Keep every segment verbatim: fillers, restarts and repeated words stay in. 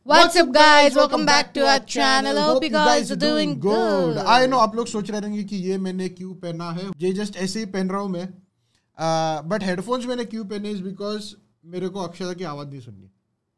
What's up guys, welcome back to our channel. Hope you guys are doing good. I know आप लोग सोच रहे होंगे कि ये मैंने क्यों पहना है, ये जस्ट ऐसे ही पहन रहा हूँ मैं. बट हेडफोन्स मैंने क्यों पहने इज बिकॉज मेरे को अक्षता की आवाज नहीं सुननी.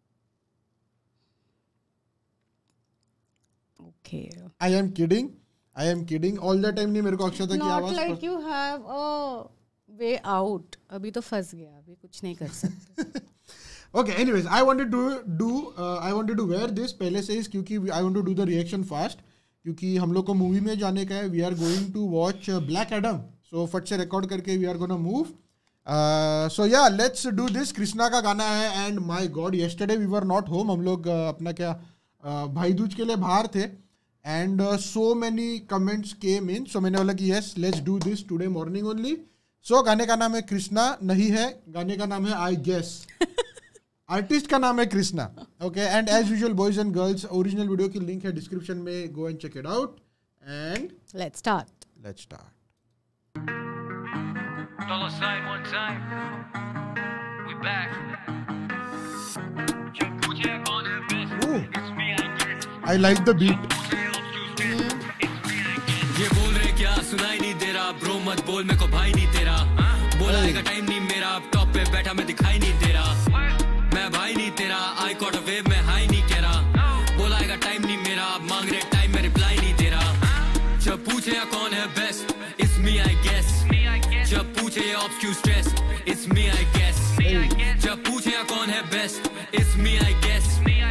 Okay. I am kidding. I am kidding. All the time नहीं मेरे को अक्षता की आवाज. Not like you have a way out. अभी तो फंस गया, अभी कुछ नहीं कर सकते. Okay, anyways, I wanted to do uh, I wanted to wear this पहले से इस क्योंकि I want to do the reaction fast क्योंकि हम लोग को मूवी में जाने का है. We are going to watch uh, Black Adam. So फट से रिकॉर्ड करके we are gonna move. Uh, so yeah, let's do this. Krishna का गाना है and my God, yesterday we were not home. हम लोग uh, अपना क्या uh, भाई दूज के लिए बाहर थे and uh, so many comments came in. So मैंने बोला कि yes, let's do this today morning only. So गाने का नाम है कृष्णा नहीं है, गाने का नाम है I guess. आर्टिस्ट का नाम है Krishna. Okay, and as usual boys and girls, original video की लिंक है डिस्क्रिप्शन में. Go and check it out and let's start. Let's start. Dollar sign one time. We back. I like the beat. ये बोल रहे क्या सुनाई नहीं दे रहा, ब्रो मत बोल मेरे को भाई नहीं तेरा. बोलाएगा टाइम नहीं मेरा, अब टॉप पे बैठा मैं दिखाई नहीं दे रहा. मैं भाई नहीं तेरा, आई कॉट अ वेव में हाई नहीं कह रहा. बोलाएगा टाइम नहीं मेरा, मांग रहे टाइम में रिप्लाई नहीं दे रहा. जब पूछे या कौन है best, it's me I guess. जब पूछे या ऑब्स क्यों stress, it's me I guess. जब पूछे या कौन है best, it's me I guess.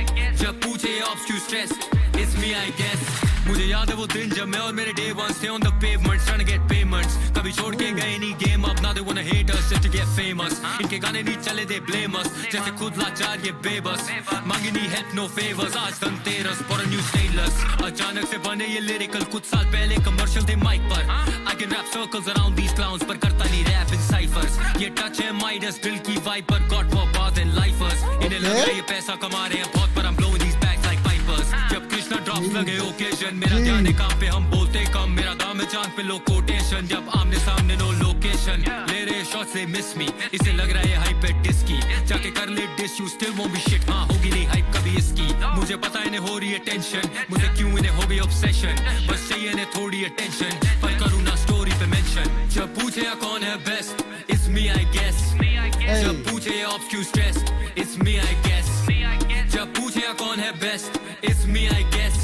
जब पूछे या ऑब्स क्यों stress, it's me I guess. मुझे याद है वो दिन जब मैं और मेरे डे वंस थे on the pavements trying to get payments. कभी छोड़ के गए नहीं गेम, अब now they wanna hate us just to get famous. इनके गाने नहीं चले they blame us, जैसे खुद लाचार ये बेबस. मांगी नहीं help no favors, आज Dhanteras for a new stateless. अचानक से बने ये lyrical, कुछ साल पहले कमर्शियल थे माइक पर. I can rap circles around these clowns, पर करता नहीं rap in ciphers. ये टच है Midas दिल की vibe पर, got for bars and lifers. इन्हें लग रहा है ये पैसा कमा रहे हैं बहुत, पर I'm blowing these bags like pipers. जब कृष्णा ड्रॉप्स लगे ओकेजन, मेरा ध्यान है काम पे हम बोलते कम. मेरा दाम है चांद पे लो कोटेशन, जब आमने सामने नो लोकेशन. ले रहे शॉट्स से मिस मी, इसे लग रहा है हाइप है डिस्की. जाके कर ले diss, you still won't be shit. हाँ होगी नहीं हाइप कभी इसकी. मुझे पता इन्हें हो रही है टेंशन, मुझे क्यों इन्हें हो गई ऑब्सेशन. बस चाहिए इन्हें थोड़ी अटेंशन, पर करूँ ना स्टोरी पे मेंशन. जब पूछे या कौन है best, it's me I guess. जब पूछे या ऑब्स क्यों stress, it's me I guess. जब पूछे या कौन है best, it's me I guess.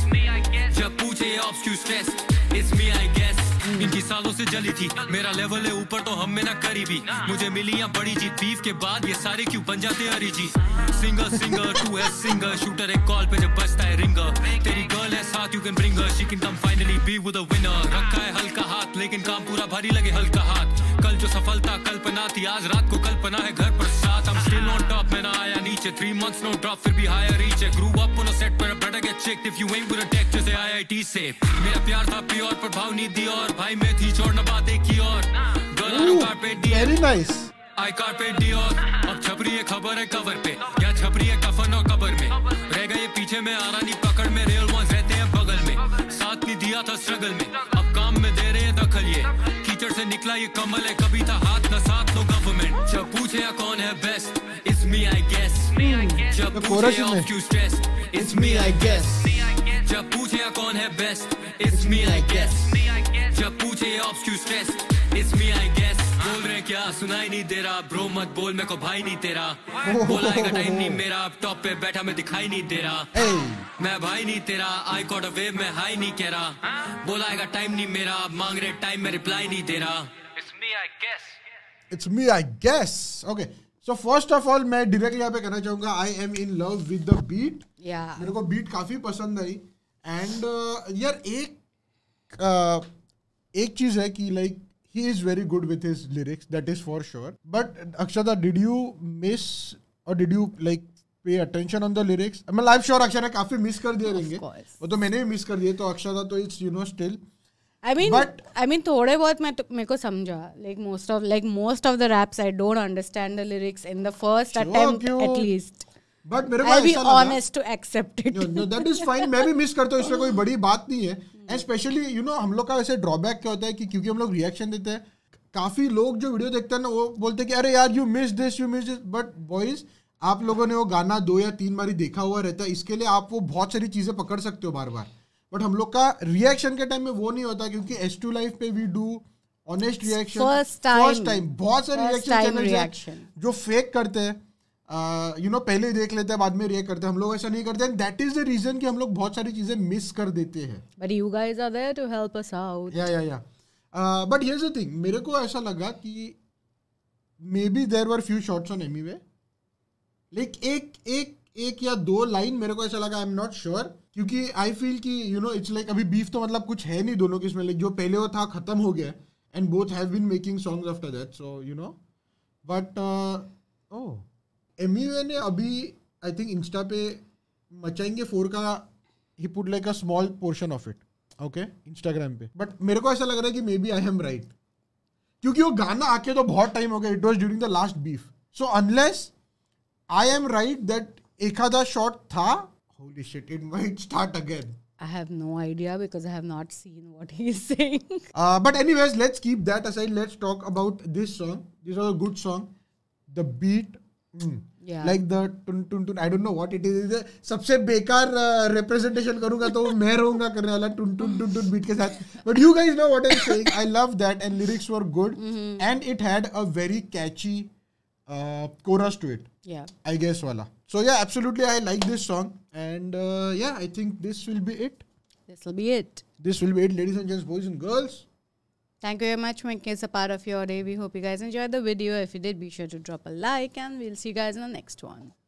जब पूछे या ऑब्स क्यों stress, it's me I guess. इनकी सालों से जली थी, मेरा लेवल है ऊपर तो हम में ना करीबी. मुझे मिली या बड़ी जीत, बीफ के बाद ये सारे क्यों बन जाते हरी जी. सिंगर सिंगर टू है सिंगर, शूटर एक कॉल पे जब बजता है रिंगर. तेरी गर्ल है साथ, you can bring her, she can come finally be with a winner. रखा है हल्का हाथ, लेकिन काम पूरा भारी लगे हल्का हाथ. कल जो सफलता कल्पना थी, आज रात को कल्पना है घर पर साथ. I'm still on top, मैं ना आया नीचे. Three months no drop, फिर भी higher reach है. Grew up on a set पर better get checked if you ain't with a tech, जैसे I I T से. मेरा प्यार था प्योर पर भाव नहीं दी, और भाई मैं थी छोड़ना बात एक ही और. गर्ल आरो कारपेट दी, वेरी नाइस. आई कारपेट दी और अब छपरी है खबर है कवर पे, या छपरी है कफन और कबर में. रह गए पीछे में आ रहा नहीं पकड़ में, रियल वंस रहते हैं बगल में. साथ नहीं दिया था स्ट्रगल में, अब काम में दे रहे हैं दखल. ये कीचड़ से निकला ये कमल है, कभी था हाथ न साथ नो गवर्नमेंट. जब पूछे या कौन है best, it's me I guess. जब पूछे या ऑफ क्यों stress, it's me I guess. जब पूछे या कौन है best, it's me I guess. जब पूछे या ऑफ क्यों stress, it's me I guess. बोल रहे क्या सुनाई नहीं दे रहा, ब्रो मत बोल मेरे को भाई नहीं तेरा. बोलाएगा टाइम नहीं मेरा, अब टॉप पे बैठा मैं दिखाई नहीं दे रहा. मैं भाई नहीं तेरा, आई कॉट अ वेव में हाई नहीं कह रहा. बोलाएगा टाइम नहीं मेरा, अब मांग रहे टाइम में रिप्लाई नहीं दे रहा. It's me I guess. It's me I guess. Okay, so first of all मैं डायरेक्टली यहाँ पे कहना चाहूंगा, I am in love with the beat. मेरे को बीट काफी पसंद आई. एंड uh, यार एक uh, एक चीज है कि like he is very good with his lyrics, that is for sure. But Akshata, did you miss or did you like pay attention on the lyrics? I'm I'm sure Akshata काफी miss कर दिए रहेंगे. वो तो मैंने भी miss कर दिए, तो Akshata तो it's you know still. I mean, but I mean थोड़े बहुत मैं मेरे को समझा. Like most of like most of the raps I don't understand the lyrics in the first sure, attempt क्यों? At least. But मेरे को I'll be honest to accept it. No, no, that is fine. मैं भी miss करता हूँ, इसमें कोई बड़ी बात नहीं है. एंड स्पेशली यू नो हम लोग का वैसे ड्रॉबैक क्या होता है कि क्योंकि हम लोग रिएक्शन देते हैं, काफी लोग जो वीडियो देखते हैं ना वो बोलते हैं कि अरे यार you miss this you miss this. But boys आप लोगों ने वो गाना दो या तीन बारी देखा हुआ रहता है, इसके लिए आप वो बहुत सारी चीजें पकड़ सकते हो बार बार. बट हम लोग का रिएक्शन के टाइम में वो नहीं होता, क्योंकि एस टू लाइफ पे we do honest reaction first time first time. बहुत सारे रिएक्शन रिएक्शन जो फेक करते हैं, यू नो पहले ही देख लेते हैं बाद में रिएक्ट करते हैं. हम लोग ऐसा नहीं करते, and that is the reason कि हम लोग बहुत सारी चीजें मिस कर देते हैं. But you guys are there to help us out. या या या बट हियर्स द थिंग, मेरे को ऐसा लगा कि maybe there were few shots on anyway, like एक एक एक या दो लाइन मेरे को ऐसा लगा, आई एम नॉट श्योर, क्योंकि आई फील कि यू नो इट्स लाइक अभी बीफ तो मतलब कुछ है नहीं दोनों के इसमें, लाइक जो पहले वो था खत्म हो गया, and both have been making songs after that, so you know. But oh Emiway ने अभी आई थिंक इंस्टा पे मचाएंगे फोर का ही put like a small portion of it, okay, Instagram पे. बट मेरे को ऐसा लग रहा है कि maybe I am right, क्योंकि वो गाना आके तो बहुत टाइम हो गया, it was during the last beef. So unless I am right that एक आधा शॉट था, holy shit, it might start again. I have no idea because I have not seen what he is saying. uh, but anyways, let's keep that aside. Let's talk about this song. This was a good song. The beat, mm, yeah, like the tun tun tun. I don't know what it is. सबसे बेकार representation करूँगा तो मैं रहूँगा करने वाला tun tun tun tun beat के साथ. But you guys know what I'm saying. I love that, and lyrics were good, mm-hmm. and it had a very catchy uh, chorus to it. Yeah, I guess wala. So yeah, absolutely, I like this song, and uh, yeah, I think this will be it. This will be it. This will be it, ladies and gents, boys and girls. Thank you very much for making us a part of your day. We hope you guys enjoyed the video. If you did, be sure to drop a like, and we'll see you guys in the next one.